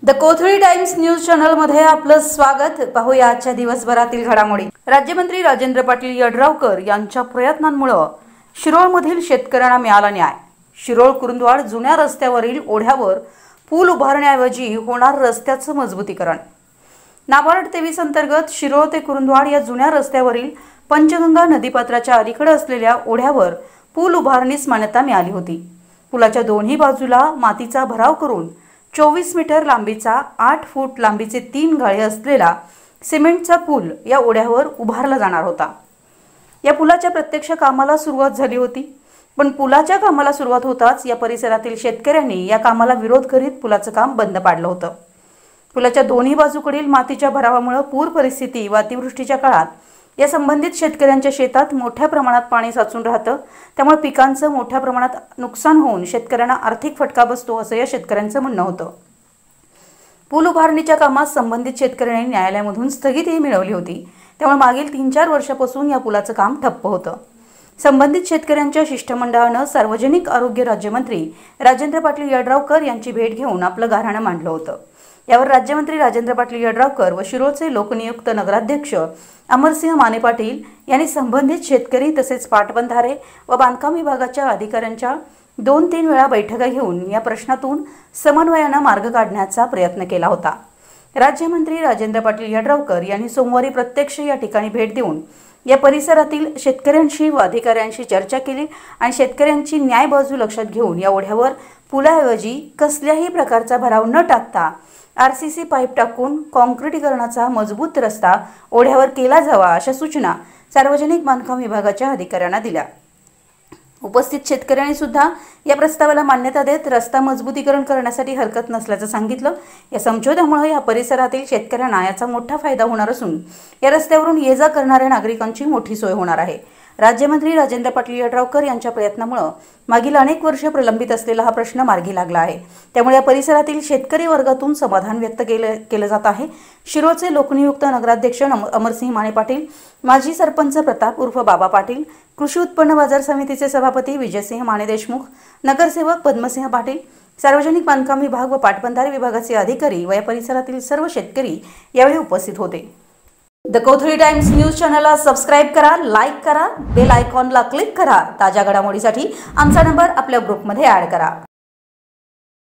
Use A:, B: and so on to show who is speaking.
A: The Kothali times news channel मध्ये आपलं स्वागत। पाहूया आजच्या दिवसभरातील घडामोडी। राज्यमंत्री राजेंद्र पाटील यड्रावकर यांच्या प्रयत्नांमुळे शिरोळमधील शेतकऱ्यांना मिळाला न्याय। शिरोळ कुरुंदवाड जुन्या रस्त्यावरील ओढ्यावर पूल उभारण्याऐवजी होणार रस्त्याचं मजबूतीकरण। नाबार्ड 23 अंतर्गत शिरोळ ते कुरुंदवाड या जुन्या रस्त्यावरील पंचगंगा नदीपात्राच्या अलीकडे असलेल्या ओढ्यावर पूल उभारणीस मान्यता मिळाली होती। पुलाच्या दोन्ही बाजूला मातीचा भराव करून 24 मीटर लांबीचा 8 फूट लांबीचे 3 गाळे असलेला सिमेंटचा पूल या ओढ्यावर उभारला जाणार होता। या पुलाच्या प्रत्यक्ष कामाला सुरुवात झाली होती, पण पुलाच्या कामाला सुरुवात होताच या परिसरातील शेतकऱ्यांनी या कामाला विरोध करीत पुलाचं काम बंद पाडलं होतं। पुलाच्या दोन्ही बाजूकडील मातीच्या भरावामुळे पूर परिस्थिती व अतिवृष्टीच्या काळात या संबंधित शेतकऱ्यांच्या शेतात मोठ्या प्रमाणात पाणी साचून राहतं, त्यामुळे पिकांचं मोठ्या प्रमाणात नुकसान होऊन शेतकऱ्यांना आर्थिक फटका बसतो असं या शेतकऱ्यांचं म्हणणं होतं। पूल उभारणीच्या कामात संबंधित शेतकऱ्यांनी न्यायालयामधून स्थगिती मिळवली होती, त्यामुळे मागील 3-4 वर्षापासून या पुलाचं काम ठप्प होतं। संबंधित शेतकऱ्यांच्या शिष्टमंडळानं सार्वजनिक आरोग्य राज्यमंत्री राजेंद्र पाटील यड्रावकर यांची भेट घेऊन आपलं गाऱ्हाणं मांडलं होतं। यावर राज्यमंत्री राजेंद्र पाटील यड्रावकर व शिरोळचे लोकनियुक्त नगराध्यक्ष अमरसिंह माने पाटील यांनी संबंधित शेतकरी तसेच पाटबंधारे व बांधकाम विभागाच्या अधिकाऱ्यांच्या 2-3 वेळा बैठका घेऊन या प्रश्नातून समन्वयाने मार्ग काढण्याचा प्रयत्न केला होता। राज्यमंत्री राजेंद्र पाटील यड्रावकर यांनी सोमवारी प्रत्यक्ष या ठिकाणी भेट देऊन या परिसरातील शेतकऱ्यांशी व अधिकाऱ्यांशी चर्चा केली आणि शेतकऱ्यांची न्याय बाजू लक्षात घेऊन या ओढ्यावर पुलाऐवजी कसल्याही प्रकारचा भराव न टाकता आरसीसी पाईप टाकून काँक्रिटीकरणाचा मजबूत रस्ता ओढ्यावर केला जावा अशा सूचना सार्वजनिक बांधकाम विभागाच्या अधिकाऱ्यांना दिल्या। उपस्थित शेतकऱ्यांनी सुद्धा या प्रस्तावाला मान्यता देत रस्ता मजबूतीकरण करण्यासाठी हरकत नसल्याचं सांगितलं। या समझोत्यामुळे या परिसरातील शेतकऱ्यांना याचा मोठा फायदा होणार असून या रस्त्यावरून ये-जा करणाऱ्या नागरिकांची मोठी सोय होणार आहे। राज्यमंत्री राजेंद्र पाटील यड्रावकर यांच्या प्रयत्नामुळे मागील अनेक वर्ष प्रलंबित असलेला हा प्रश्न मार्गी लागला आहे, त्यामुळे या परिसरातील शेतकरी वर्गातून समाधान व्यक्त केलं जात आहे। शिरोळचे लोकनियुक्त नगराध्यक्ष अमरसिंह माने पाटील, माजी सरपंच प्रताप उर्फ बाबा पाटील, कृषी उत्पन्न बाजार समितीचे सभापती विजयसिंह माने देशमुख, नगरसेवक पद्मसिंह पाटील, सार्वजनिक बांधकाम विभाग व पाटबंधारे विभागाचे अधिकारी व या परिसरातील सर्व शेतकरी यावेळी उपस्थित होते। द कोथळी टाइम्स न्यूज चॅनलला सबस्क्राइब करा, लाईक करा, बेल आयकॉनला क्लिक करा। ताज्या घडामोडीसाठी आमचा नंबर आपल्या ग्रुपमध्ये ऍड करा।